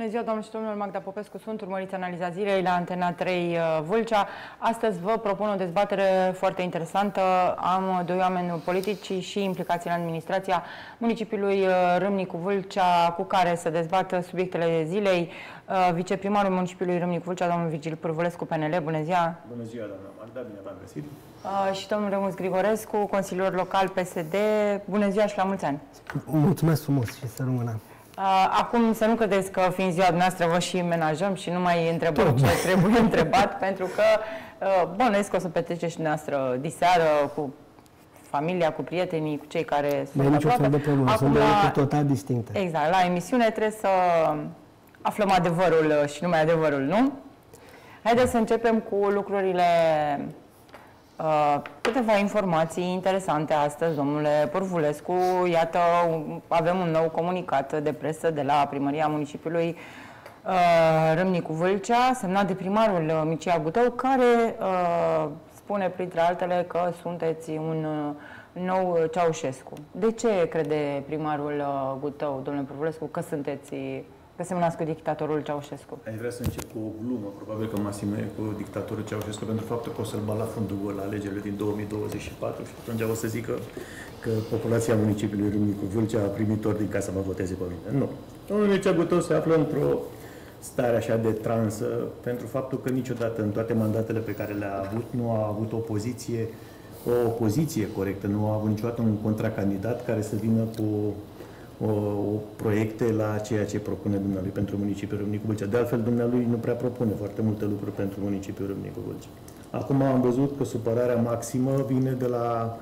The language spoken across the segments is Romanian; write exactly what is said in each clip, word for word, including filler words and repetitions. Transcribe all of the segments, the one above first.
Bună ziua, doamnă și domnilor, Magda Popescu sunt, urmăriți analiza zilei la Antena trei Vâlcea. Astăzi vă propun o dezbatere foarte interesantă. Am doi oameni politici și implicați în administrația municipiului Râmnicu Vâlcea, cu care să dezbată subiectele zilei. Viceprimarul municipiului Râmnicu Vâlcea, domnul Virgil Pârvulescu, P N L. Bună ziua! Bună ziua, doamna Magda, bine v-am găsit! Și domnul Remus Grigorescu, consilier local P S D. Bună ziua și la mulți ani! Mulțumesc frumos și să rămână! Acum să nu credeți că fiind ziua dumneavoastră vă și menajăm și nu mai întrebăm ce trebuie întrebat, pentru că bănuiesc că o să petreceți și dumneavoastră diseară cu familia, cu prietenii, cu cei care sunt aproape. Nu e nicio fel de problemă, sunt de lucruri total distincte. Exact, la emisiune trebuie să aflăm adevărul și numai adevărul, nu? Haideți să începem cu lucrurile... Uh, câteva informații interesante astăzi, domnule Pârvulescu. Iată, avem un nou comunicat de presă de la Primăria Municipiului uh, Râmnicu Vâlcea, semnat de primarul Mircea Gutău, care uh, spune, printre altele, că sunteți un uh, nou Ceaușescu. De ce crede primarul uh, Gutău, domnule Pârvulescu, că sunteți... că semnați cu dictatorul Ceaușescu? Aș vrea să încep cu o glumă, probabil că mă asimăie cu dictatorul Ceaușescu, pentru faptul că o să-l bat la fundul gol la alegerile din două mii douăzeci și patru și atunci o să zic că, că populația municipiului Râmnicu Vâlcea a primit ordin ca să mă voteze pe mine. Nu. Domnul Mircea Gutău se află într-o stare așa de transă pentru faptul că niciodată în toate mandatele pe care le-a avut nu a avut o poziție, o opoziție corectă, nu a avut niciodată un contracandidat care să vină cu O, o proiecte la ceea ce propune dumnealui pentru municipiul Râmnicu Vâlcea. De altfel, dumnealui nu prea propune foarte multe lucruri pentru municipiul Râmnicu Vâlcea. Acum am văzut că supărarea maximă vine de la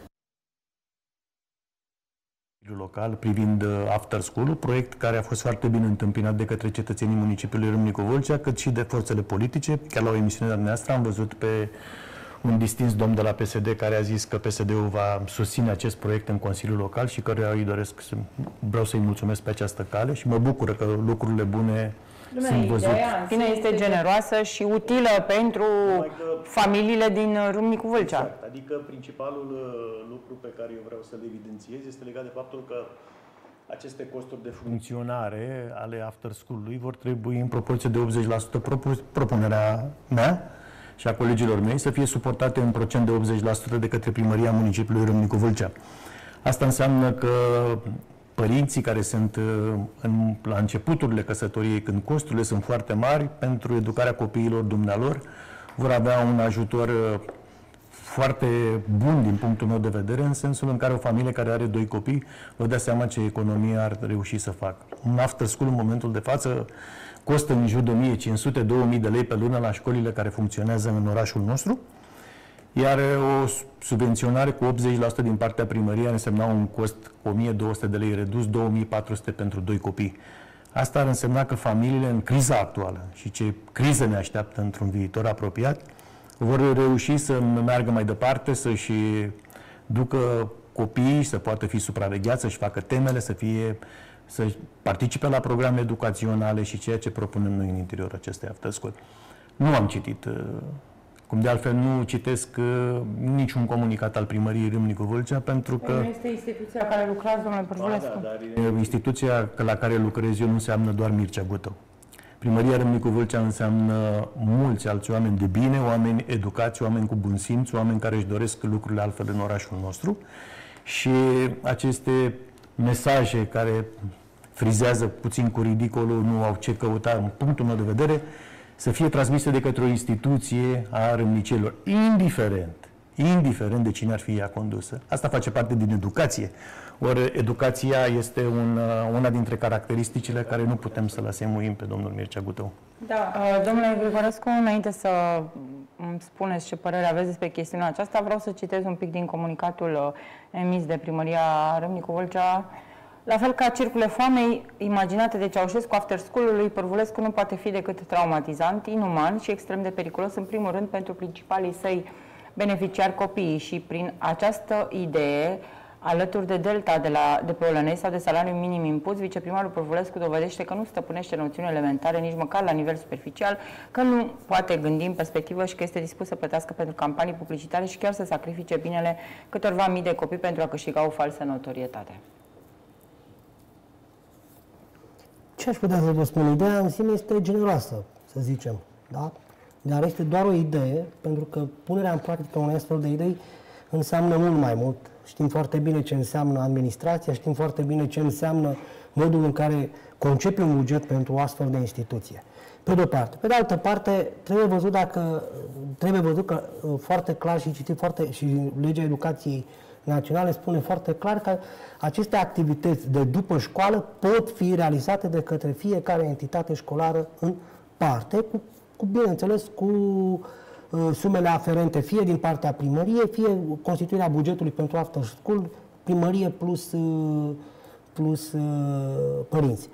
local privind After School, proiect care a fost foarte bine întâmpinat de către cetățenii municipiului Râmnicu Vâlcea, cât și de forțele politice. Chiar la o emisiune de-a noastră am văzut pe un distins domn de la P S D care a zis că P S D-ul va susține acest proiect în Consiliul Local și căruia îi doresc să, vreau să-i mulțumesc pe această cale și mă bucură că lucrurile bune Lumea sunt văzute. Bine, este generoasă și utilă pentru familiile din Râmnicu Vâlcea. Exact. Adică principalul lucru pe care eu vreau să-l evidențiez este legat de faptul că aceste costuri de funcționare ale After School-ului vor trebui în proporție de optzeci la sută propunerea mea și a colegilor mei să fie suportate în procent de optzeci la sută de către Primăria Municipiului Râmnicu Vâlcea. Asta înseamnă că părinții care sunt în, la începuturile căsătoriei, când costurile sunt foarte mari, pentru educarea copiilor dumnealor, vor avea un ajutor foarte bun din punctul meu de vedere, în sensul în care o familie care are doi copii vă dea seama ce economie ar reuși să facă. Un after school în momentul de față costă în jur de o mie cinci sute - două mii de lei pe lună la școlile care funcționează în orașul nostru, iar o subvenționare cu optzeci la sută din partea primăriei ar însemna un cost cu o mie două sute de lei redus, două mii patru sute pentru doi copii. Asta ar însemna că familiile în criza actuală și ce criză ne așteaptă într-un viitor apropiat, vor reuși să meargă mai departe, să-și ducă copiii, să poată fi supravegheați, să-și facă temele, să fie... să participe la programe educaționale și ceea ce propunem noi în interiorul acestei after school. Nu am citit, cum de altfel nu citesc niciun comunicat al primăriei Râmnicu Vâlcea, pentru că... Nu este instituția la care lucrați, domnule Pârvulescu? Da, dar... Instituția la care lucrez eu nu înseamnă doar Mircea Gutău. Primăria Râmnicu Vâlcea înseamnă mulți alți oameni de bine, oameni educați, oameni cu bun simț, oameni care își doresc lucrurile altfel în orașul nostru. Și aceste mesaje care frizează puțin cu ridicolul, nu au ce căuta, în punctul meu de vedere, să fie transmise de către o instituție a râmnicelor, indiferent, indiferent de cine ar fi ea condusă. Asta face parte din educație. Ori educația este un, una dintre caracteristicile care nu putem să lăsăm uim pe domnul Mircea Gutău. Da, domnule Grigorescu, înainte să îmi spuneți ce părere aveți despre chestiunea aceasta, vreau să citez un pic din comunicatul emis de Primăria Râmnicu Vâlcea. La fel ca circule foamei imaginate de Ceaușescu, after school-ul lui Pârvulescu nu poate fi decât traumatizant, inuman și extrem de periculos, în primul rând pentru principalii săi beneficiari, copiii, și prin această idee, alături de delta de, la, de pe Olănei sau de salariu minim impus, viceprimarul Pârvulescu dovedește că nu stăpânește noțiuni elementare, nici măcar la nivel superficial, că nu poate gândi în perspectivă și că este dispus să plătească pentru campanii publicitare și chiar să sacrifice binele câtorva mii de copii pentru a câștiga o falsă notorietate. Ce aș putea să vă spun? Ideea în sine este generoasă, să zicem, da? Dar este doar o idee, pentru că punerea în practică unei astfel de idei înseamnă mult mai mult. Știm foarte bine ce înseamnă administrația, știm foarte bine ce înseamnă modul în care concepe un buget pentru o astfel de instituție. Pe de-o parte. Pe de altă parte, trebuie văzut dacă, trebuie văzut că foarte clar și citit foarte, și legea educației naționale spune foarte clar că aceste activități de după școală pot fi realizate de către fiecare entitate școlară în parte, cu, cu bineînțeles, cu uh, sumele aferente, fie din partea primăriei, fie constituirea bugetului pentru after school, primărie plus, uh, plus uh, părinți.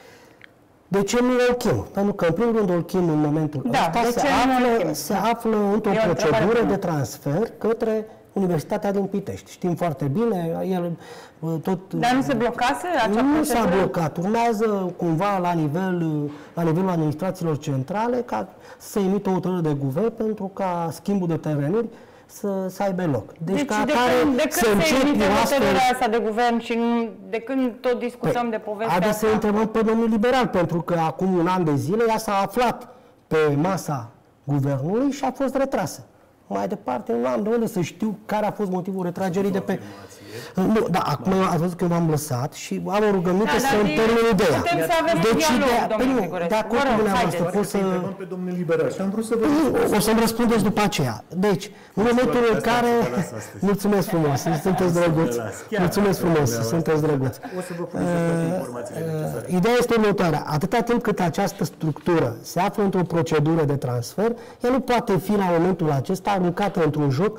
De ce nu Olchim? Pentru că, în primul rând, Olchim, în momentul da, ăsta, se află, se află într-o procedură de transfer către Universitatea din Pitești. Știm foarte bine, el tot... Dar nu se blocase acea procedură? Nu s-a blocat. Urmează cumva la, nivel, la nivelul administrațiilor centrale ca să se emită o hotărâre de guvern pentru ca schimbul de terenuri să, să aibă loc. Deci, deci ca de atare, când, de când se emite hotărârea asta de guvern și nu, de când tot discutăm păi, de povestea asta? Haideți să întrebăm pe domnul liberal, pentru că acum un an de zile ea s-a aflat pe masa guvernului și a fost retrasă. Mai departe, nu am de unde să știu care a fost motivul retragerii de pe... Nu, da, acum ați văzut că m-am lăsat și am o rugăminte da, să îmi termin ideea. Putem să avem deci, dialog, domnul Grigorescu. De acord cu dumneavoastră, pot să... pe domnul liberal și am vrut să vă... O să-mi răspundeți după aceea. Deci, în momentul în care... Mulțumesc frumos, sunteți drăguți. Mulțumesc frumos, sunteți drăguți. O să vă puneți toate informațiile necesare. Ideea este următoarea. Atâta timp cât această structură se află într-o procedură de transfer, ea nu poate fi la momentul acesta aruncată într-un joc,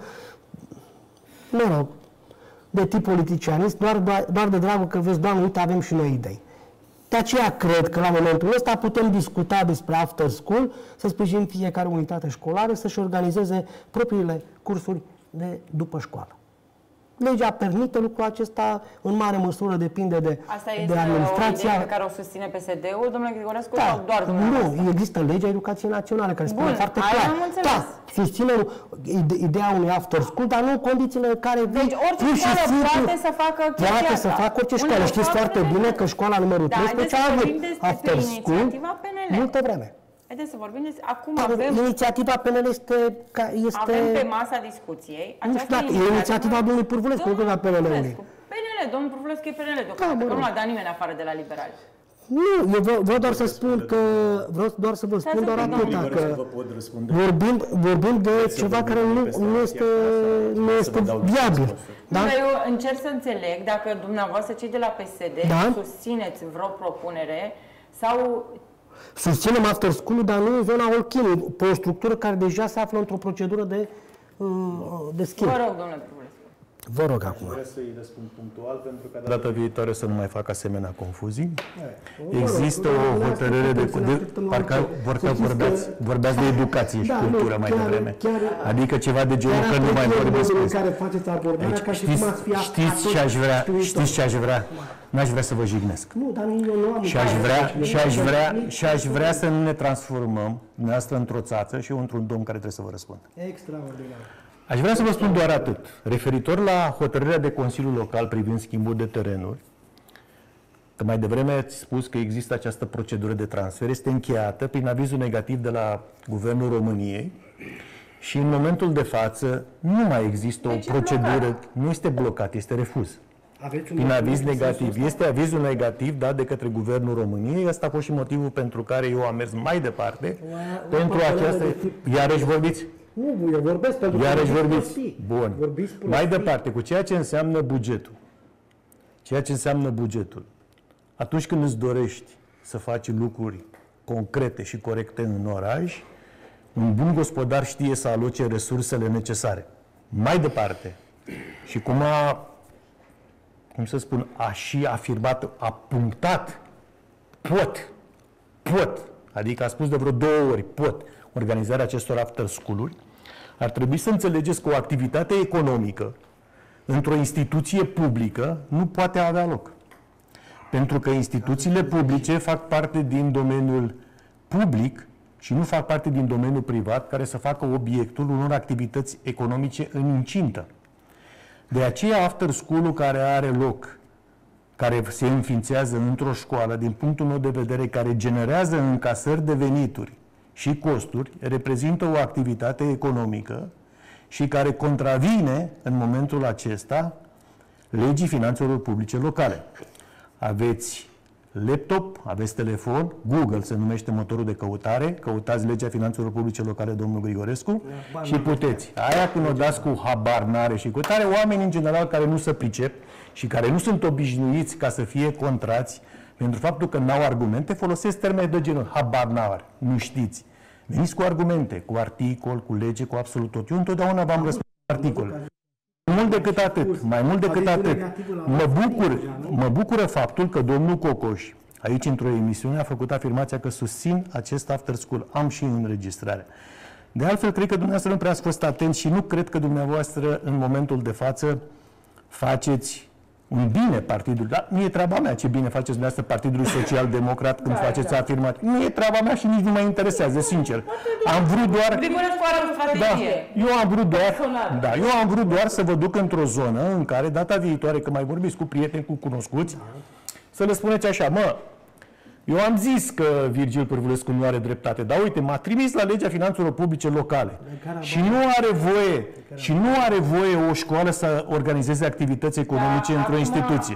mă rog, de tip politicianist, doar, doar, doar de dragul că vezi, Doamne, uite, avem și noi idei. De aceea cred că la momentul ăsta putem discuta despre after school, să sprijinim fiecare unitate școlară să-și organizeze propriile cursuri de după școală. Legea permite lucrul acesta, în mare măsură depinde de, Asta de administrația. Asta este o idee pe care o susține P S D-ul, domnule Grigorescu, da, sau doar dumneavoastră? Nu, există legea educației naționale care spune Bun, foarte clar. Da, susținem ideea unui after school, dar nu în condițiile care... Deci orice școală poate să facă chestia Poate asta. să facă orice școală. Știți foarte bine că școala numărul treisprezece a avut after school multă vreme. Haideți să vorbim despre... Acum Dar avem... inițiativa P N L este... este... Avem pe masa discuției... Nu știu dacă e inițiativa domnului Purvulescu, nu la P N L-ului. P N L, domnul Purvulescu e P N L deocamdată, că nu l-a dat nimeni afară de la liberali. Nu, eu vreau doar să spun că... Vreau doar să vă spun doar atâta, că vorbim, vorbim de ceva care nu, nu este, nu este viabil. Da? Eu încerc să înțeleg dacă dumneavoastră, cei de la P S D, da? susțineți vreo propunere sau... Susținem after school, dar nu în zona Olchimului, pe o structură care deja se află într-o procedură de, de schimb. Vă rog, domnule Purvulescu. Vă rog acum. Vreau să-i răspund punctual, pentru că data viitoare să nu mai fac asemenea confuzii. Există o hotărâre de... Parcă vorbeați, vorbeați de educație și da, cultură nu, mai chiar, devreme. Chiar, adică ceva de genul că nu mai vorbesc. Aici, știți, știți ce aș vrea? Știți ce aș vrea? N-aș vrea să vă jignesc. Nu, dar eu nu am... Și aș vrea, și aș vrea, și aș vrea să nu ne transformăm dumneavoastră într-o țață și eu într-un domn care trebuie să vă răspund. Extraordinar. Aș vrea să vă spun doar atât. Referitor la hotărârea de Consiliul Local privind schimbul de terenuri, că mai devreme ați spus că există această procedură de transfer, este încheiată prin avizul negativ de la Guvernul României și în momentul de față nu mai există o procedură, nu este blocat, este refuz. Prin aviz negativ. Este avizul negativ dat de către Guvernul României. Ăsta a fost și motivul pentru care eu am mers mai departe. O, pentru aceasta... Iarăși vorbiți? Nu, eu vorbesc pentru că... Iarăși vorbiți? Bun. Mai departe, cu ceea ce înseamnă bugetul. Ceea ce înseamnă bugetul. Atunci când îți dorești să faci lucruri concrete și corecte în oraș, un bun gospodar știe să aloce resursele necesare. Mai departe. Și cum a cum să spun, a și afirmat, a punctat, pot, pot, adică a spus de vreo două ori, pot, organizarea acestor after school-uri, ar trebui să înțelegeți că o activitate economică într-o instituție publică nu poate avea loc. Pentru că instituțiile publice fac parte din domeniul public și nu fac parte din domeniul privat care să facă obiectul unor activități economice în incintă. De aceea, after school-ul care are loc, care se înființează într-o școală, din punctul meu de vedere, care generează încasări de venituri și costuri, reprezintă o activitate economică și care contravine în momentul acesta legii finanțelor publice locale. Aveți laptop, aveți telefon, Google se numește motorul de căutare, căutați legea finanțelor publice locale, domnul Grigorescu, și puteți. Aia când o dați cu habar n-are și cu tare, oameni în general care nu se pricep și care nu sunt obișnuiți ca să fie contrați pentru faptul că n-au argumente, folosesc termeni de genul habar n-are, nu știți. Veniți cu argumente, cu articol, cu lege, cu absolut tot. Eu întotdeauna v-am răspuns articol. Mai mult decât atât, mai mult decât atât, mă bucur, mă bucură faptul că domnul Cocoș, aici într-o emisiune, a făcut afirmația că susțin acest after school. Am și înregistrare. De altfel, cred că dumneavoastră nu prea ați fost atent și nu cred că dumneavoastră, în momentul de față, faceți un bine partidului. Dar nu e treaba mea ce bine faceți dumneavoastră Partidului Social Democrat când da, faceți da. afirmații. Nu e treaba mea și nici nu mă interesează, sincer. Am vrut doar... Da, eu am vrut doar, da, eu am vrut doar să vă duc într-o zonă în care, data viitoare, că mai vorbiți cu prieteni, cu cunoscuți, să le spuneți așa, mă, eu am zis că Virgil Pârvulescu nu are dreptate, dar uite, m-a trimis la legea finanțelor publice locale și nu are voie, și nu are voie o școală să organizeze activități economice da, într-o instituție.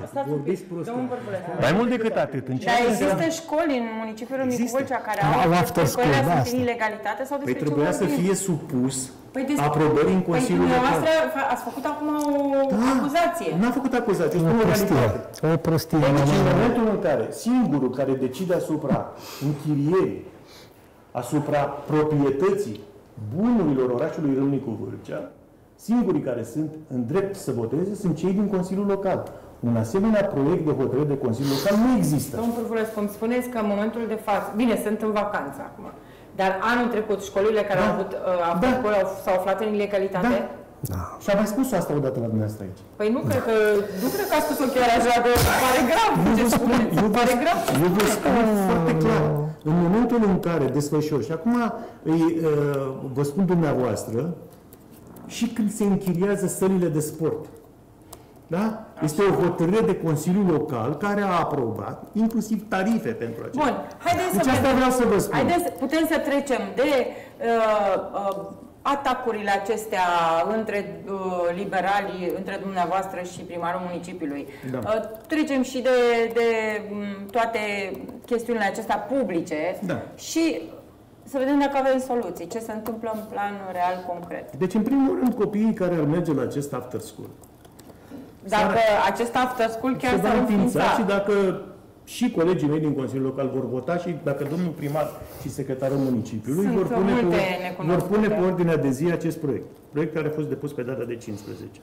Mai mult decât atât. Dar există școli în municipiul Râmnicu Vâlcea care au after school, sunt în ilegalitate sau despre ce vorbim? Păi trebuia să fie supus aprobării în Consiliul Local. Păi dumneavoastră ați făcut acum o acuzație. Nu am făcut acuzație, spun o realitate. O prostie. Deci în momentul în care singurul care decide asupra închirierii, asupra proprietății bunurilor orașului Râmnicu Vâlcea, singurii care sunt în drept să voteze sunt cei din Consiliul Local. Un asemenea proiect de hotărâre de Consiliul Local nu există. Domnul Pârvulescu, îmi spuneți că în momentul de față, bine, sunt în vacanță acum, dar anul trecut școlile care da. au avut uh, da. s-au aflat în ilegalitate? Da. Da. Și am mai spus asta odată la dumneavoastră aici. Păi nu cred că, nu cred că a spus-o chiar așa, că pare grav. Eu vă spun, eu vă, grav. Eu vă spun foarte clar. În momentul în care desfășor, și acum îi, uh, vă spun dumneavoastră, și când se închiriază sălile de sport, da? Este o hotărâre de Consiliul Local care a aprobat inclusiv tarife pentru acestea. Bun, haideți deci să asta vreau să vă spun. Haideți, putem să trecem de uh, uh, atacurile acestea între uh, liberali, între dumneavoastră și primarul municipiului. Da. Uh, trecem și de, de um, toate chestiunile acestea publice da. și să vedem dacă avem soluții. Ce se întâmplă în plan real, concret. Deci, în primul rând, copiii care ar merge la acest after school. Dacă acest after school chiar s-ar înființa și dacă și colegii mei din Consiliul Local vor vota și dacă domnul primar și secretarul municipiului vor pune, pe, vor pune pe ordinea de zi acest proiect. Proiect care a fost depus pe data de cincisprezece.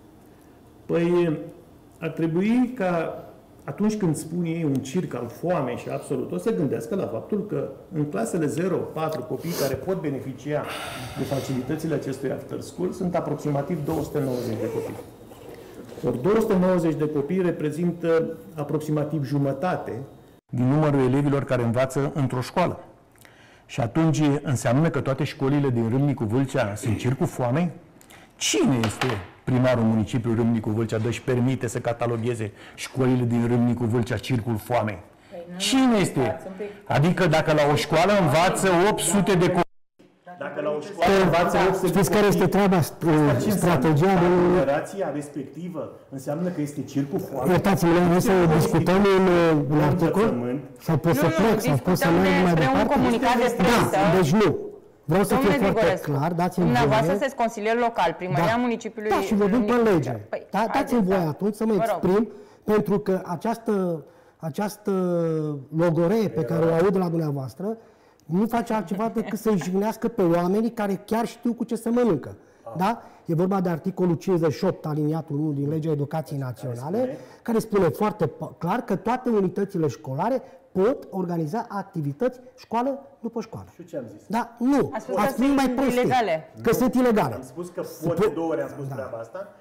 Păi ar trebui ca atunci când spun ei un circ al foamei și absolut, o să gândească la faptul că în clasele zero patru copii care pot beneficia de facilitățile acestui after school sunt aproximativ două sute nouăzeci de copii. Ori două sute nouăzeci de copii reprezintă aproximativ jumătate din numărul elevilor care învață într-o școală. Și atunci înseamnă că toate școlile din Râmnicu Vâlcea sunt circul foamei? Cine este primarul municipiului Râmnicu Vâlcea de își permite să catalogheze școlile din Râmnicu Vâlcea circul foamei? Cine este? Adică dacă la o școală învață opt sute de copii, dacă la o școală învață opt sute de știți care este treaba, strategia de... Generația respectivă înseamnă că este circul foamei. Iertați-mă, noi să discutăm un articol? Sau pot să plec? Sau pot să merg mai departe? un comunicat de presă. Da, deci nu. Vreau să fie foarte clar, dați-mi voie. Dumneavoastră sunteți consilier local, primăria da. municipiului. Da, și vorbim pe lege. Păi, da, dați-mi voie atunci să mă exprim, pentru că această, această logoree pe care o aud de la dumneavoastră nu face altceva decât să-i jignească pe oamenii care chiar știu cu ce se mănâncă. Da? E vorba de articolul cincizeci și opt, aliniatul unu din Legea Educației Naționale, care spune foarte clar că toate unitățile școlare pot organiza activități școală după școală. Și ce am zis? Da, nu. Ați spus că sunt mai ilegale. Că sunt ilegale. Am spus că pot de două ori am spus da. treaba asta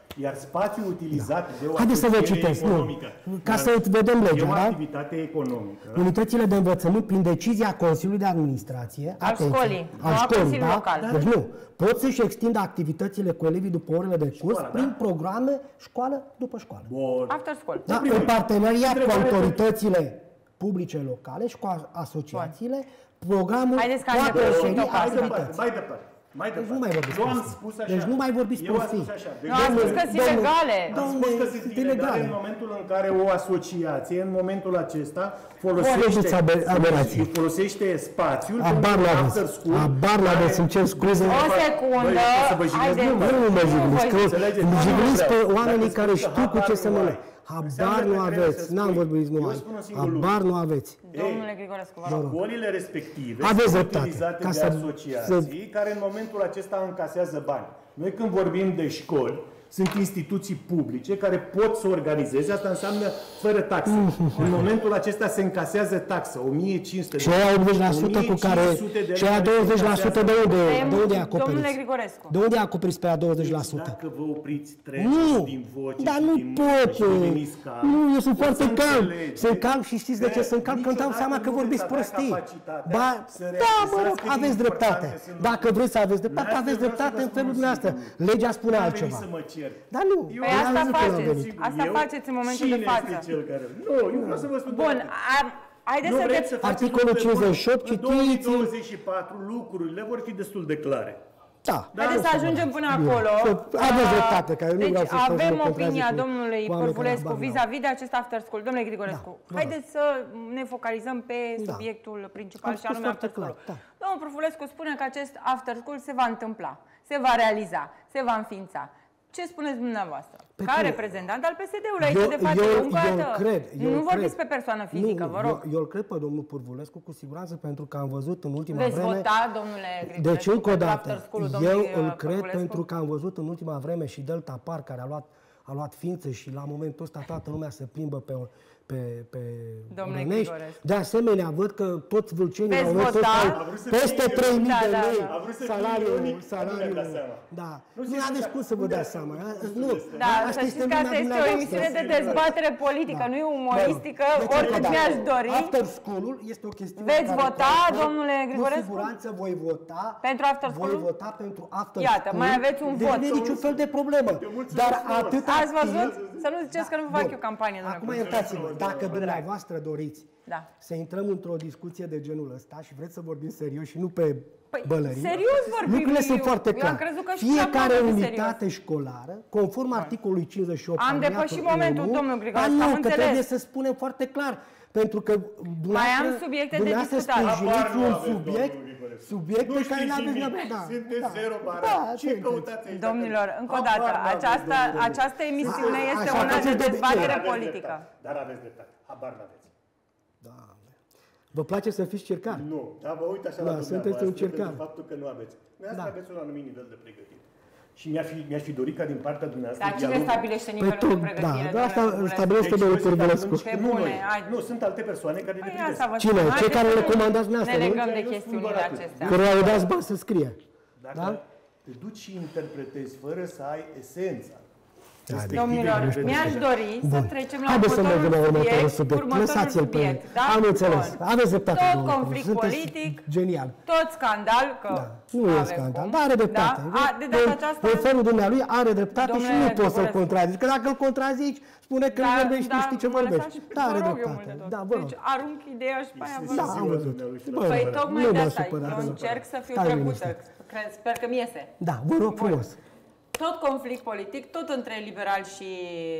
Iar spațiul utilizat da. de o Haideți să vă asociere citesc, economică, nu. Ca să vedem legea, e o da? activitate economică. Unitățile de învățământ, prin decizia Consiliului de Administrație, al atenție, școlii, al nu a școlii, Consiliului da? Local. Deci nu, pot să-și extindă activitățile cu elevii după orele de curs Școala, prin da? programe școală după școală. Bun. After school. Da? În parteneriat cu autoritățile publice locale și cu asociațiile, programul Haideți că am poate depășit oferi o parte. Mai departe, activități. mai departe. Mai Deci departe. nu mai vorbiți Eu am prostii. spus așa. Deci nu mai vorbiți Eu am prostii. spus așa. Nu, am spus că sunt domnule, ilegale. Am spus că sunt sunt ilegale ilegale. în momentul în care o asociație, în momentul acesta, Vorbiți folosește, abe- aberații. folosește spațiul Abar pentru n-aveți. after school. Abar n-aveți, îmi cer scuze. O secundă. Băi, să vă jignesc, Haideți. nu, mă. Nu mă jignesc, că Înțelegeți? îmi Nu, nu jignesc pe vreau. oamenii Dacă care spun că știu cu ce habar se nu mănânc. ai, Habar înseamnă nu că trebuie aveți, să n-am spui. vorbit Eu numai. spun un singur lucru. Habar nu aveți. Domnule Grigorescu, vă rog. Școlile respective Aveți sunt dreptate. utilizate Ca de să- asociații să- care în momentul acesta încasează bani. Noi când vorbim de școli, sunt instituții publice care pot să organizeze, asta înseamnă fără taxă. În momentul acesta se încasează taxă, o mie cinci sute de Și aia optzeci la sută cu care... Și aia douăzeci la sută de unde, de unde e Domnule acoperiți? Grigorescu. De unde e acoperiți pe aia douăzeci la sută? Dacă vă opriți, treceți Nu, din voce dar și nu din pot. și deveniți calm, Nu, eu sunt o să foarte calm. înțelegeți Sunt calm și știți de ce sunt calm? Că îmi dau niciodată seama că nu vorbiți veți avea prostii. capacitatea Ba, să da, realizați mă rog, cât de aveți importante dreptate. sunt Dacă vreți să aveți dreptate, N-ați aveți vreau să dreptate vă în spun felul un dumneavoastră. singur. Legea spune N-a venit altceva. să mă cer. Dar nu, Eu Păi am asta zis că faceți. l-am venit. Asta Eu? faceți în momentul Cine de față. este cel care... Nu, eu vreau să vă spun... Bun, doar- a- haideți Nu să... vreți de- să faceți Articolul lucrurile cincizeci și opt, bune. În două mii citiți-l. douăzeci și patru lucrurile vor fi destul de clare. Da. Haideți să ajungem până acolo. Aveți Uh, dreptate, că eu nu deci vreau să stau să avem mă contrazic opinia cu domnului oameni care Părvulescu habar n-au. vis-a-vis de acest after school. Domnule Grigorescu, Da, haideți să ne focalizăm pe Da. subiectul principal Am și spus anume foarte after school. clar, da. Domnul Părvulescu spune că acest after school se va întâmpla, se va realiza, se va înființa. Ce spuneți dumneavoastră? Pe Ca care- reprezentant al P S D-ului aici de față, eu, încă o eu dată. cred, eu Nu vorbiți cred. pe persoană fizică, nu, vă rog. Eu, eu îl cred pe domnul Pârvulescu cu siguranță pentru că am văzut în ultima Veți vreme... vota, domnule Grigorescu, Deci, încă o pentru dată, after school-ul eu domnului, îl uh, cred Părvulescu? pentru că am văzut în ultima vreme și Delta Park, care a luat, a luat ființă și la momentul ăsta toată lumea se plimbă pe, pe, pe Domnule Rănești. Grigorescu. De asemenea, văd că toți vâlcenii Veți la momentul vota? ăsta A au vrut să peste fie trei mii Da, de da, lei da. A vrut să fie salariul. ironic, nu salariul mi-am dat seama. da. Nu Nu știți aveți așa. cum să vă Unde dați asta? seama. Unde Nu, asta? Da, asta să este știți că asta lumea este o dumneavoastră. emisiune de dezbatere politică, nu e umoristică, Deci, oricât încă o mi-aș dată, dori. After school-ul este o chestiune Veți care vota, care- domnule Grigorescu? Cu siguranță voi vota. Pentru after school? Voi vota pentru after Iată, school. mai aveți un deci vot. nu e niciun fel de problemă. mulțumesc Dar frumos. atât Ați văzut? Să nu ziceți că nu vă fac Bun. eu campanie, domnule Acum Părvulescu. iertați-mă, dacă Cu drag. dumneavoastră doriți Da. să intrăm într-o discuție de genul ăsta și vreți să vorbim serios și nu pe Păi, bălării, serios vorbim, lucrurile sunt eu- foarte eu am clare. crezut că și Fiecare am vorbit unitate școlară, conform articolului cincizeci și opt, Am alineatul depășit momentul, unu, domnul Grigorescu, dar nu, am că înțeles. trebuie să spunem foarte clar, pentru că dumneavoastră, am subiecte de dumneavoastră discutat. sprijiniți Habar nu un aveți, subiect, domnul Grigorescu. subiect Nu pe care știți nu aveți nimic. nevoie. Da, Sunteți da. zero bara. Da, Ce sunteți. căutați aici? Domnilor, încă o Habar dată, n-aveți, această, domnule. această emisiune A- este așa una de faceți de obicei. dezbatere Dar aveți politică. dreptate. Dar aveți dreptate. Habar n-aveți. Doamne. Vă place să fiți cercar? Nu, dar vă uit așa Da, la sunteți dumneavoastră un cercar. pentru faptul că nu aveți. Dumneavoastră Da. aveți un anumit nivel de pregătire. Și mi-aș fi, mi-aș fi dorit ca din partea dumneavoastră... Dar cine dialogul- stabilește Păi nivelul tu, de da, pregătire, dar asta domnule îl Părvulescu? stabilește Deci, domnul eu zic Pârvulescu. atunci, Pe nu bune, noi. hai. Nu, sunt alte persoane care Păi decidesc. asta vă Cine? spun. Cei care le Haideți să comandați ne dumneavoastră, nu? legăm de Eu spun chestiunile doar atât. acestea. Căruia îi dați bani să scrie. Dacă Da? te duci și interpretezi fără să ai esența. Domnilor, respectivei mi-aș vedere. dori să Bun. trecem la Haideți să mergem la următorul următorul subiect. subiect. Următorul Lăsați-l pe el. subiect, da? Am înțeles. Bun. Aveți dreptate. Tot domnul conflict Sunteți politic, Genial. tot scandal, că Da. Nu e avem scandal, cum. dar are dreptate. Da? A, de data În- aceasta... În felul dumnealui are dreptate și Domnule nu poți să-l Grigorescu. contrazici. Că dacă îl contrazici, spune că nu vorbești, nu știi ce mă lăsați vorbești. și pe- Da, are vă rog eu mult dreptate. de tot. Da, vă rog. Deci arunc ideea și pe aia vă Da, rog. am văzut. Bă, Păi bă, tocmai nu de m-a asta, supărat, eu nu. încerc să fiu Stai trecută. liniștit. Cred- Sper că mi iese. Da, vă rog frumos. Tot conflict politic, tot între liberali și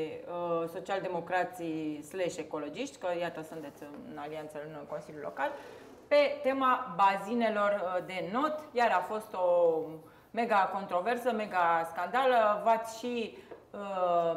uh, socialdemocrații slash ecologiști, că iată sunteți în alianță în Consiliul Local, pe tema bazinelor uh, de not. Iar a fost o mega controversă, mega scandal. V-ați și uh,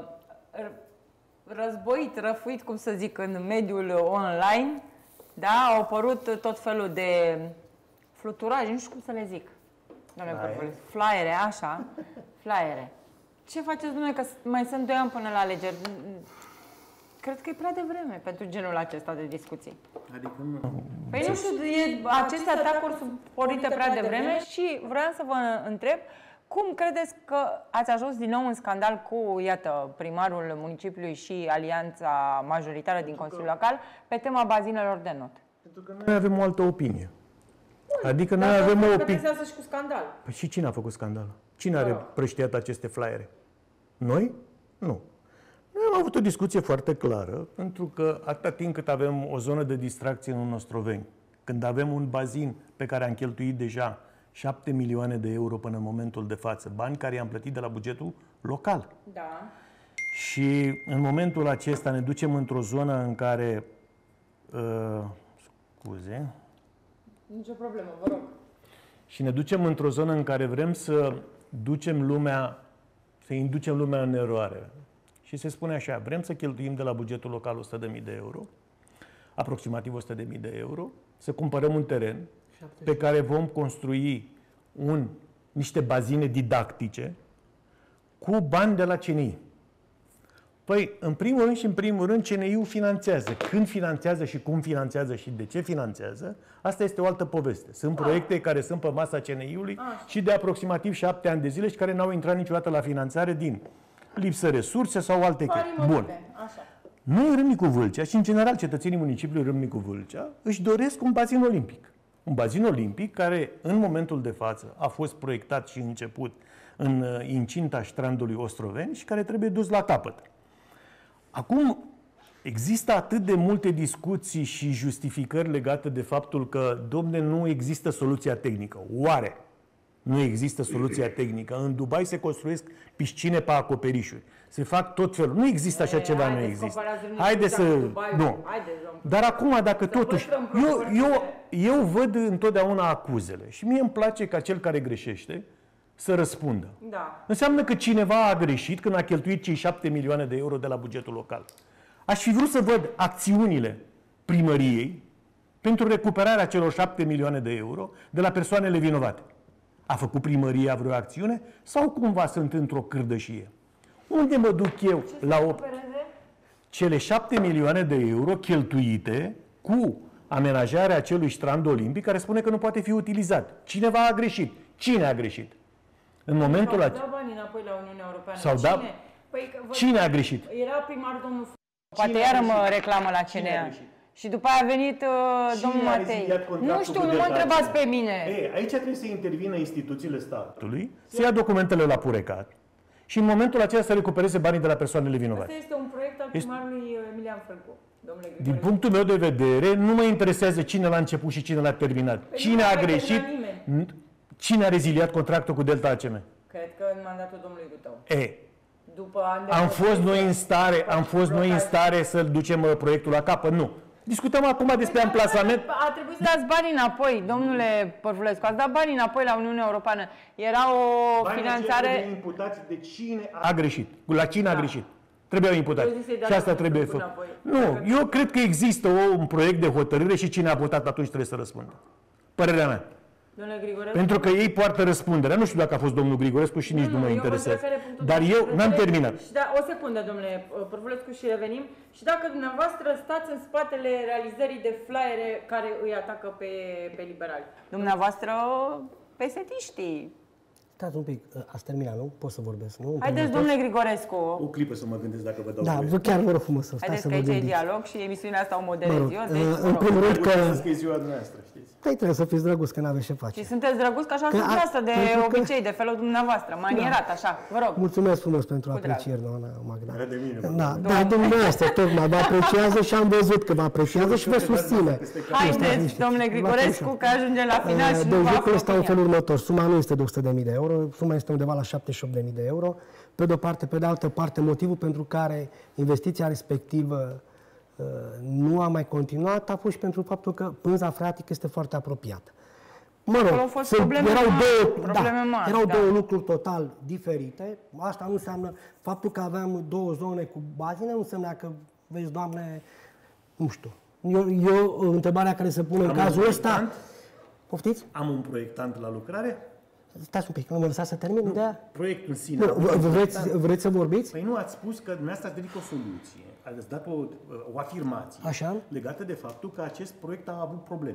războit, răfuit, cum să zic, în mediul online. Da? Au apărut tot felul de fluturaje, nu știu cum să le zic. Domnule Părvulescu, flyere, așa, flyere. Ce faceți, domnule, că mai sunt doi ani până la alegeri? Cred că e prea devreme pentru genul acesta de discuții. Adică nu... Păi nu știu, e, aceste atacuri sunt pornite prea devreme și vreau să vă întreb cum credeți că ați ajuns din nou în scandal cu, iată, primarul municipiului și alianța majoritară din Consiliul Local pe tema bazinelor de not? Pentru că noi avem o altă opinie. Adică noi avem o opinie. Și cu scandal. Păi și cine a făcut scandal? Cine are prăștiat aceste flyere? Noi? Nu. Noi am avut o discuție foarte clară, pentru că atâta timp cât avem o zonă de distracție în Ostroveni, când avem un bazin pe care am cheltuit deja șapte milioane de euro până în momentul de față, bani care i-am plătit de la bugetul local. Da. Și în momentul acesta ne ducem într-o zonă în care, uh, scuze, nicio problemă, vă rog. Și ne ducem într-o zonă în care vrem să ducem lumea, să inducem lumea în eroare. Și se spune așa, vrem să cheltuim de la bugetul local o sută de mii de euro, aproximativ o sută de mii de euro, să cumpărăm un teren pe care vom construi un, niște bazine didactice cu bani de la C N I. Păi, în primul rând și în primul rând, C N I-ul finanțează. Când finanțează și cum finanțează și de ce finanțează, asta este o altă poveste. Sunt proiecte care sunt pe masa C N I-ului și de aproximativ șapte ani de zile și care n-au intrat niciodată la finanțare din lipsă resurse sau alte chestii. Bun. Noi în Râmnicu Vâlcea și în general cetățenii municipiului Râmnicu Vâlcea își doresc un bazin olimpic. Un bazin olimpic care în momentul de față a fost proiectat și început în incinta strandului Ostroveni și care trebuie dus la capăt. Acum, există atât de multe discuții și justificări legate de faptul că, domne, nu există soluția tehnică. Oare nu există soluția tehnică? În Dubai se construiesc piscine pe acoperișuri. Se fac tot felul. Nu există așa ceva, nu există. Haideți să... Nu. Dar acum, dacă totuși... Eu, eu, eu văd întotdeauna acuzele și mie îmi place ca cel care greșește să răspundă. Da. Înseamnă că cineva a greșit când a cheltuit cei șapte milioane de euro de la bugetul local. Aș fi vrut să văd acțiunile primăriei pentru recuperarea celor șapte milioane de euro de la persoanele vinovate. A făcut primăria vreo acțiune sau cumva sunt într-o cârdășie? Unde mă duc eu Ce la o... cele șapte milioane de euro cheltuite cu amenajarea acelui strand olimpic care spune că nu poate fi utilizat? Cineva a greșit. Cine a greșit? În momentul acesta. Sau dat banii înapoi la Uniunea Europeană. Sau da? Cine? Păi, vă... Cine a greșit? Era primar domnul... Poate iară mă reclamă la C N A. Și după aia a venit uh, domnul Matei. Nu știu, nu mă întrebați pe mine. Ei, aici trebuie să intervină instituțiile statului, să ia documentele la purecat și în momentul acela să recupereze banii de la persoanele vinovate. Asta este un proiect al primarului Emilian Fălcu. Din punctul meu de vedere, nu mă interesează cine l-a început și cine l-a terminat. Păi cine a greșit, cine a reziliat contractul cu Delta A C M? Cred că în mandatul domnului Gutău. E, După am fost noi în stare, am fost noi în stare să-l ducem proiectul la capăt? Nu. Discutăm acum despre păi amplasament. A trebuit să dați bani înapoi, domnule Părvulescu. Ați dat bani înapoi la Uniunea Europeană. Era o banii finanțare... Banii imputați de cine a, a greșit. La cine da. a greșit. Trebuiau imputați. Și asta trebuie făcut. Nu, eu cred că există un proiect de hotărâre și cine a votat atunci trebuie să răspundă. Părerea mea. Pentru că ei poartă răspunderea. Nu știu dacă a fost domnul Grigorescu și nici nu, nu mă interesează. Dar eu n-am terminat. Și da, o secundă, domnule Părvulescu, și revenim. Și dacă dumneavoastră stați în spatele realizării de flyere care îi atacă pe, pe liberali. Dumneavoastră, pesetiștii. Stați un pic, ați terminat, nu? Pot să vorbesc, nu? Haideți, domnule Grigorescu. O clipă să mă gândesc dacă vă dau Da, vă chiar vă rog frumos să stați să vă gândiți. Haideți că aici e dialog și emisiunea asta o moderez mă rog, eu. Deci, în primul rând că... că e ziua dumneavoastră, știți? Păi trebuie să fiți drăguți, că n-aveți ce face. Și sunteți drăguți, că așa că sunt asta de obicei, că... de felul dumneavoastră, manierat, da. Așa, vă rog. Mulțumesc frumos pentru aprecieri, doamna Magda. De mine, da, da, dumneavoastră, tocmai, vă apreciază și am văzut că vă apreciază și vă susține. Haideți, domnule Grigorescu, că ajunge la final și nu va Lucrul ăsta în felul următor. Suma nu este de o sută de mii de euro, suma este undeva la șaptezeci și opt de mii de euro. Pe de o parte, pe de altă parte, motivul pentru care investiția respectivă uh, nu a mai continuat a fost și pentru faptul că pânza freatică este foarte apropiată. Mă rog, sunt, erau, două, da, mari, erau da. două lucruri total diferite. Asta nu înseamnă, faptul că aveam două zone cu bazine, nu înseamnă că, vezi, Doamne, nu știu. Eu, eu întrebarea care se pune Am în cazul ăsta... Poftiți? Am un proiectant la lucrare? Stați un pic, nu mă lăsați să termin ideea? Proiectul în sine. Nu, vreți, vreți să vorbiți? Păi nu, ați spus că dumneavoastră ați dedicat o soluție, ați dat o, o afirmație Așa? legată de faptul că acest proiect a avut probleme.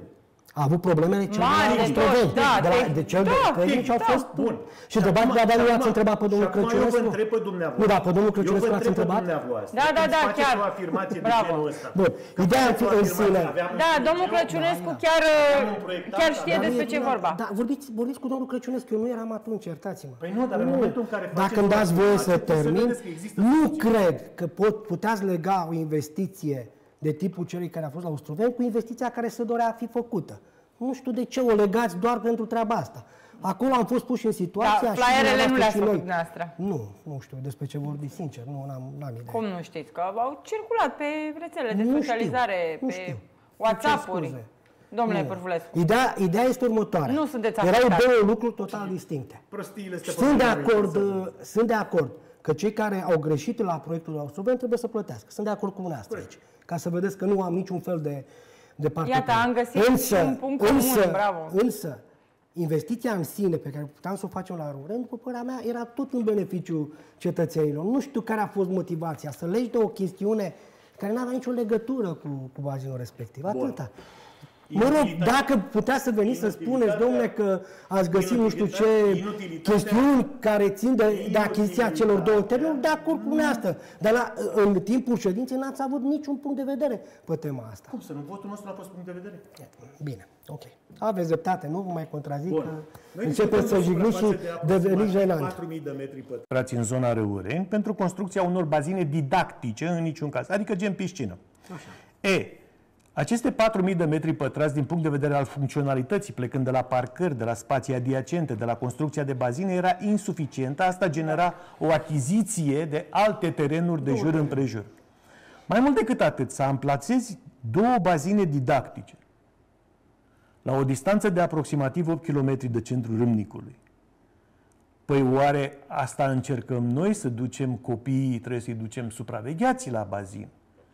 A avut problemele cel de la Ostroveni. Da, de, la, de cel da, de tehnici au da, fost... bun. Și întrebați, dar nu l-ați întrebat pe domnul Crăciunescu? Eu vă întreb pe dumneavoastră. Nu, da, pe domnul Crăciunescu l-ați întrebat? Da, da, da, chiar. o afirmație Bravo. de genul ăsta. Bun, ideea în sine... Da, domnul Crăciunescu chiar, chiar știe despre ce vorba. Da, vorbiți, vorbiți cu domnul Crăciunescu, eu nu eram atunci, iertați-mă. Păi nu, dar în momentul în care Dacă îmi dați voie să termin, nu cred că pot, puteați lega o investiție de tipul celui care a fost la Ostroveni cu investiția care se dorea a fi făcută. Nu știu de ce o legați doar pentru treaba asta. Acolo am fost puși în situația... Da, flyerele nu le-ați și noi. făcut dumneavoastră. Nu, nu știu despre ce vorbiți, sincer, nu am, am idee. Cum nu știți? Că au circulat pe rețelele de Nu socializare, știu, nu pe știu. WhatsApp-uri. Domnule Nu. Părfulescu. Ideea, ideea este următoarea. Nu sunteți Erau afectați. două lucruri total distincte. Prostiile Sunt de acord, sunt de acord că cei care au greșit la proiectul la Ostroveni trebuie să plătească. Sunt de acord cu dumneavoastră aici. Ca să vedeți că nu am niciun fel de, de parte. Iată, am găsit însă, un punct comun, însă, bravo. Însă, investiția în sine pe care puteam să o facem la Ruren, după părerea mea, era tot în beneficiul cetățenilor. Nu știu care a fost motivația. Să legi de o chestiune care nu avea nicio legătură cu, cu bazinul respectiv. Atâta. Mă rog, dacă puteți să veniți să spuneți, domnule, că ați găsit nu știu ce chestiuni care țin de, de achiziția celor două terenuri, de acord cu dumneavoastră. Dar la, în timpul ședinței n-ați avut niciun punct de vedere pe tema asta. Cum să nu? Votul nostru n-a fost punct de vedere. Bine, ok. Aveți dreptate, nu vă mai contrazic, Bun. că începeți să jigniți și deveniți jenant. patru mii de metri pătrați în zona Răureni pentru construcția unor bazine didactice în niciun caz, adică gen piscină. Așa. E, aceste patru mii de metri pătrați din punct de vedere al funcționalității, plecând de la parcări, de la spații adiacente, de la construcția de bazine, era insuficientă. Asta genera o achiziție de alte terenuri de jur împrejur. Mai mult decât atât, să amplasezi două bazine didactice la o distanță de aproximativ opt kilometri de centrul Râmnicului. Păi oare asta încercăm noi, să ducem copiii, trebuie să-i ducem supravegheații la bazin?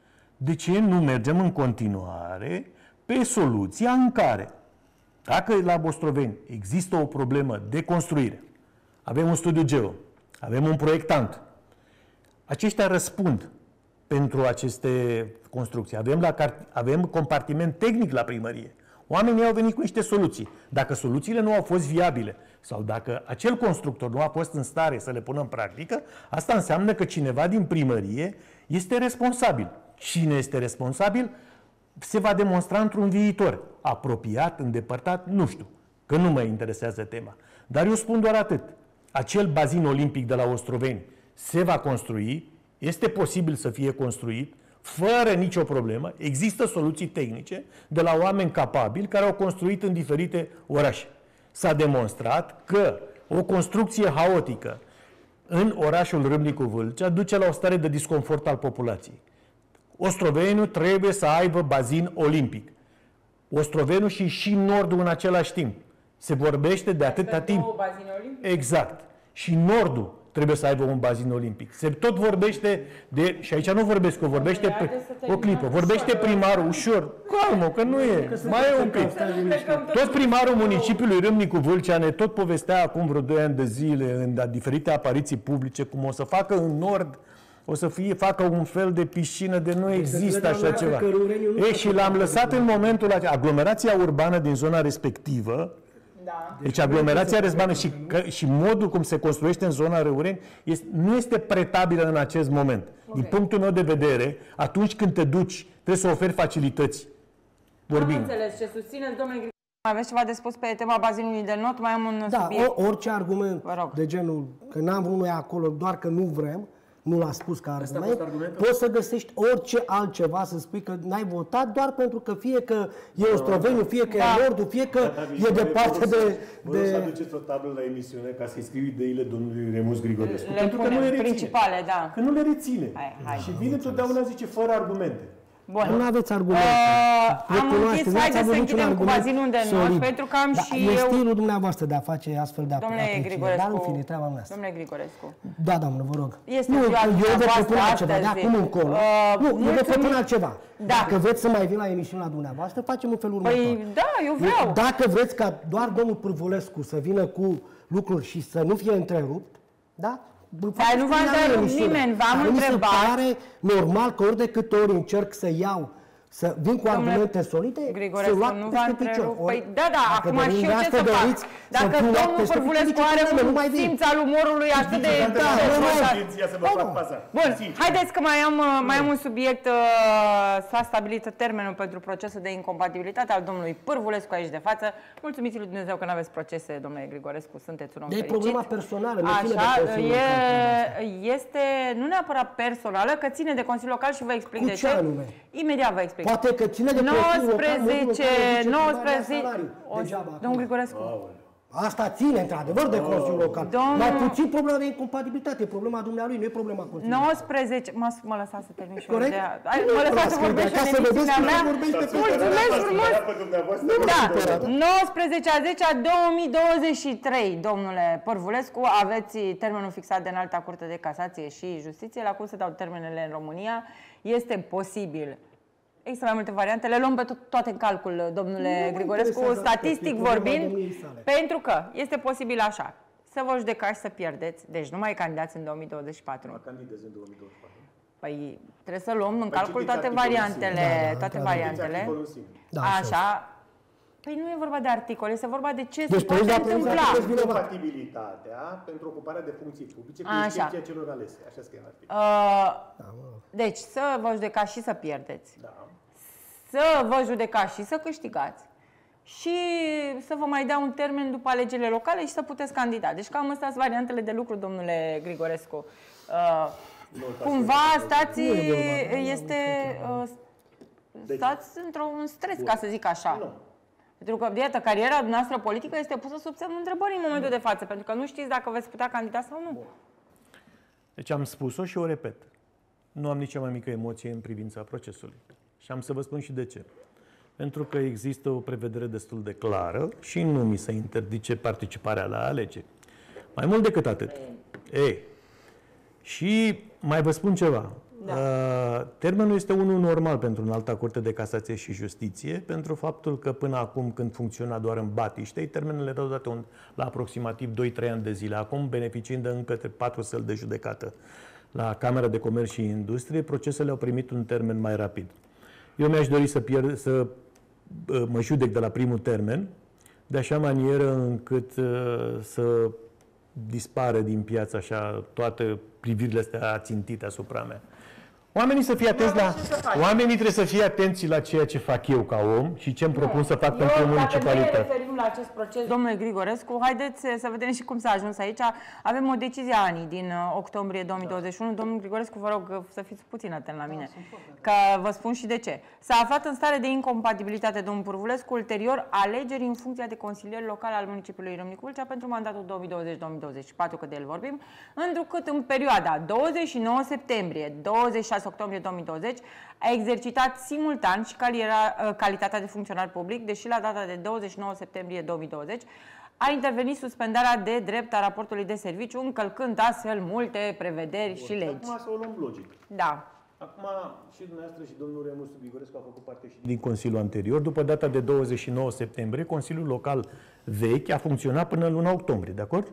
De ce nu mergem în continuare pe soluția în care, dacă la Ostroveni există o problemă de construire, avem un studiu geo, avem un proiectant, aceștia răspund pentru aceste construcții. Avem, la, avem compartiment tehnic la primărie. Oamenii au venit cu niște soluții. Dacă soluțiile nu au fost viabile sau dacă acel constructor nu a fost în stare să le pună în practică, asta înseamnă că cineva din primărie este responsabil. Cine este responsabil se va demonstra într-un viitor. Apropiat, îndepărtat, nu știu, că nu mă interesează tema. Dar eu spun doar atât. Acel bazin olimpic de la Ostroveni se va construi, este posibil să fie construit, fără nicio problemă, există soluții tehnice de la oameni capabili care au construit în diferite orașe. S-a demonstrat că o construcție haotică în orașul Râmnicu Vâlcea duce la o stare de disconfort al populației. Ostroveniul trebuie să aibă bazin olimpic. Ostroveniul și și Nordul în același timp. Se vorbește de atâta timp. Exact. Și Nordul trebuie să aibă un bazin olimpic. Se tot vorbește de, și aici nu vorbesc, că vorbește pe, o clipă, vorbește primarul, ușor, calmă, că nu e, mai e un pic. Tot primarul municipiului Râmnicu Vâlcea ne tot povestea acum vreo doi ani de zile în diferite apariții publice cum o să facă în Nord, o să fie, facă un fel de piscină de nu există așa ceva. E, și l-am lăsat în momentul acela. Aglomerația urbană din zona respectivă, da. Deci aglomerația răzbană și, și modul cum se construiește în zona Răureni este, nu este pretabilă în acest moment. Okay. Din punctul meu de vedere, atunci când te duci, trebuie să oferi facilități. Vorbim. Am înțeles ce susțineți, domnule Grigore. Aveți ceva de spus pe tema bazinului de not? Mai am un da, subiect. Da, orice argument de genul că n-am vrut noi acolo, doar că nu vrem, nu l-a spus ca argument, poți să găsești orice altceva să spui că n-ai votat doar pentru că fie că e Ostroveniul, fie că da. e Nordul, fie că da, e departe de... Vă rog să aduceți o tablă la emisiune ca să-i scriu ideile domnului Remus Grigorescu. Le pentru că nu le reține. Principale, da. Că nu le reține. Hai, hai. Și vine totdeauna, zice, fără argumente. Bun. Nu aveți argumente. Uh, am închis, haideți să închidem cu bazinul de not, pentru că am da, și e eu... stilul dumneavoastră de a face astfel de Domnule Grigorescu, dar în fine, treaba mea. Domnule Grigorescu. Da, doamnă, vă rog. Este nu, ziua eu vă propun altceva, de acum încolo. Uh, nu, eu vă propun altceva. Da. Dacă vreți să mai vin la emisiunea dumneavoastră, facem un felul următor. Păi, da, eu vreau. Dacă vreți ca doar domnul Pârvulescu să vină cu lucruri și să nu fie întrerupt, da? Dar nu v-a întrerupt nimeni, v-am întrebat. Mi se pare normal că ori de câte ori încerc să iau să vin cu Domnule argumente solide, Grigorescu, să luat nu peste vă picior. întrerup. Păi, da, da, Dacă acum dorim și eu ce asta, să fac? doriți Dacă fiu luat domnul peste Pârvulescu picior, are nici nu un mai vin. simț al umorului atât de... Da, de- nu, nu, de- să vă fac faza. Bun, Sincer. haideți că mai am, mai am un subiect. uh, S-a stabilit termenul pentru procesul de incompatibilitate al domnului Pârvulescu aici de față. Mulțumiți lui Dumnezeu că nu aveți procese, domnule Grigorescu, sunteți un om De fericit. problema personală, nu ține de Așa, Consiliul e, Local. este nu neapărat personală, că ține de Consiliul Local și vă explic Cu de ce ce. anume? Imediat vă explic. Poate că ține de Consiliul Local, nouăsprezece, nouăsprezece, o, degeaba, domnul Grigorescu. Asta ține, într-adevăr, de Consiliul Local. Domnul- Mai puțin problema de incompatibilitate, problema dumnealui, nu e problema Consiliului. nouăsprezece, mă, mă lăsați să termin și eu Corect? de Ai, Nu mă lăsați să neapărat vorbesc ca și să în vedeți emisiunea cum mea. vorbește pe Mulțumesc frumos! Da, Da. nouăsprezece a zecea două mii douăzeci și trei, domnule Pârvulescu, aveți termenul fixat de Înalta Curte de Casație și Justiție. La cum se dau termenele în România, este posibil. Există mai multe variante, le luăm pe to toate în calcul, domnule Nu mă Grigorescu, interesează statistic atât, e problema vorbind, domniei sale. pentru că este posibil așa, să vă judecați, să pierdeți, deci nu mai candidați în două mii douăzeci și patru. Candidez în două mii douăzeci și patru. Păi trebuie să luăm în Păi calcul citiți toate articolul variantele, singur. Da, da, toate da, da. variantele. Articolul singur. Da, Așa. Păi nu e vorba de articol, este vorba de ce se Deci, poate prezența întâmpla. prezența- Incompatibilitatea pentru ocuparea de funcții publice cu Așa. excepția celor alese. Așa scrie în articol. Uh, deci să vă judecați și să pierdeți. Da. Să vă judecați și să câștigați. Și să vă mai dea un termen după alegerile locale și să puteți candida. Deci cam astea sunt variantele de lucru, domnule Grigorescu. Uh, cumva stați, Nu e vorba, nu, este, uh, Deci- stați într-un stres, ca să zic așa. Nu. Pentru că, iată, cariera noastră politică este pusă sub semnul întrebării în momentul de față, pentru că nu știți dacă veți putea candida sau nu. Deci am spus-o și o repet. Nu am nici cea mai mică emoție în privința procesului. Și am să vă spun și de ce. Pentru că există o prevedere destul de clară și nu mi se interdice participarea la alegeri. Mai mult decât atât. Ei, și mai vă spun ceva. Da. Uh, termenul este unul normal pentru Înalta Curte de Casație și Justiție, pentru faptul că până acum, când funcționa doar în Batiștei, termenele erau date un, la aproximativ doi trei ani de zile. Acum, beneficiind de încă patru săli de judecată la Camera de Comerț și Industrie, procesele au primit un termen mai rapid. Eu mi-aș dori să, pierd, să uh, mă judec de la primul termen, de așa manieră încât uh, să dispare din piață așa toate privirile astea țintite asupra mea. Oamenii să fie atenți la... Oamenii trebuie să fie atenți la ceea ce fac eu ca om și ce îmi propun să fac pentru Eu, dacă ne municipalitate. referim la acest proces, domnule Grigorescu, haideți să vedem și cum s-a ajuns aici. Avem o decizie a ANI din uh, octombrie două mii douăzeci și unu. Domnul Grigorescu, vă rog uh, să fiți puțin atent la mine, că vă spun și de ce. S-a aflat în stare de incompatibilitate domnul Pârvulescu ulterior alegeri în funcția de consilier local al municipiului Râmnicu Vâlcea pentru mandatul două mii douăzeci două mii douăzeci și patru, că de el vorbim, întrucât în perioada douăzeci și nouă septembrie - douăzeci și șase octombrie două mii douăzeci a exercitat simultan și caliera, calitatea de funcționar public, deși la data de douăzeci și nouă septembrie două mii douăzeci a intervenit suspendarea de drept a raportului de serviciu, încălcând astfel multe prevederi și legi. Acum să o luăm logic. Da. Acum și dumneavoastră și domnul Remus Grigorescu a făcut parte și din Consiliul anterior. După data de douăzeci și nouă septembrie, Consiliul Local vechi a funcționat până în luna octombrie, de acord?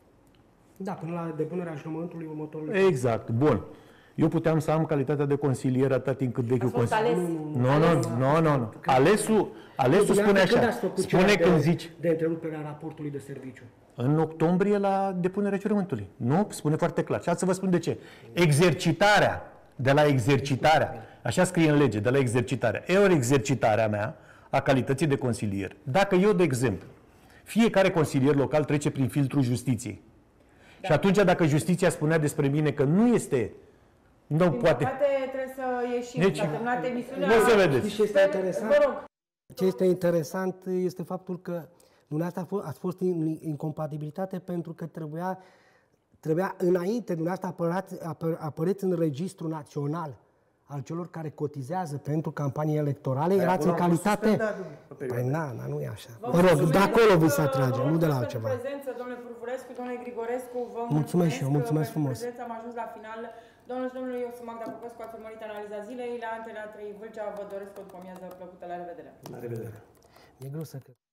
Da, până la depunerea jurământului următorului. Exact, bun. Eu puteam să am calitatea de consilier atât timp cât vechiul fost consilier. ales. Nu, nu, nu, nu, nu. Alesul, alesul spune așa. Spune când zici. De întreruperea raportului de serviciu. În octombrie la depunerea jurământului. Nu? Spune foarte clar. Și să vă spun de ce. Exercitarea, de la exercitarea, așa scrie în lege, de la exercitarea. E ori exercitarea mea a calității de consilier. Dacă eu, de exemplu, fiecare consilier local trece prin filtrul justiției. Da. Și atunci, dacă justiția spunea despre mine că nu este, nu Din poate. păcate, trebuie să ieșim. Deci, S-a terminat emisiunea. o să vedeți. Știți ce este interesant? Vă rog. Ce este interesant este faptul că dumneavoastră a fost, ați fost în incompatibilitate pentru că trebuia, trebuia înainte, dumneavoastră apărați, apă, apăreți în registru național al celor care cotizează pentru campanii electorale, Păi erați în acolo am fost calitate... suspendat, Păi na, na, nu e așa. Vă Mă rog, mulțumesc, de acolo vi se vă atrage, nu de la mulțumesc altceva. pentru prezență, domnule Pârvulescu, domnule Grigorescu, vă Mulțumesc și eu, mulțumesc pentru frumos. prezență, am ajuns la final. Domnul și domnule, eu sunt Magda Popescu, ați urmărit analiza zilei. La Antena trei Vâlcea vă doresc o după amiază plăcută. La revedere! La revedere! E greu să cred.